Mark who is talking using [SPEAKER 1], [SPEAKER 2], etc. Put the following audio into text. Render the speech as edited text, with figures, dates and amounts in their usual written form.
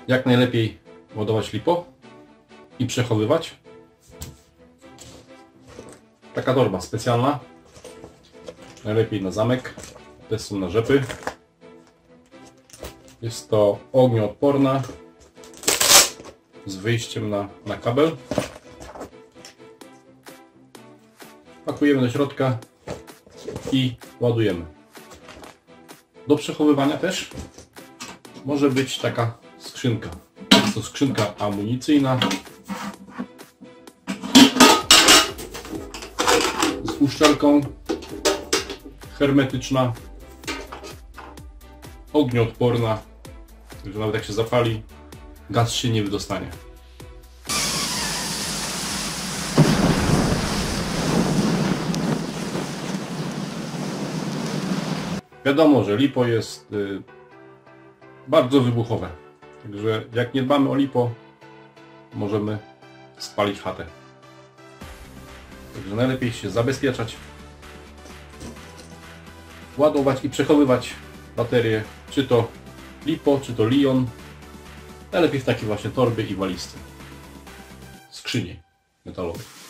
[SPEAKER 1] Jak najlepiej ładować LiPo i przechowywać? Taka torba specjalna, najlepiej na zamek, te są na rzepy. Jest to ognioodporna z wyjściem na kabel. Pakujemy do środka i ładujemy. Do przechowywania też może być taka skrzynka. Jest to skrzynka amunicyjna z uszczelką, hermetyczna, ognioodporna, że nawet jak się zapali, gaz się nie wydostanie. Wiadomo, że LiPo jest bardzo wybuchowe, także jak nie dbamy o LiPo, możemy spalić chatę. Także najlepiej się zabezpieczać, ładować i przechowywać baterie, czy to LiPo, czy to Li-ion. Najlepiej w takiej właśnie torbie i walizce, skrzyni metalowej.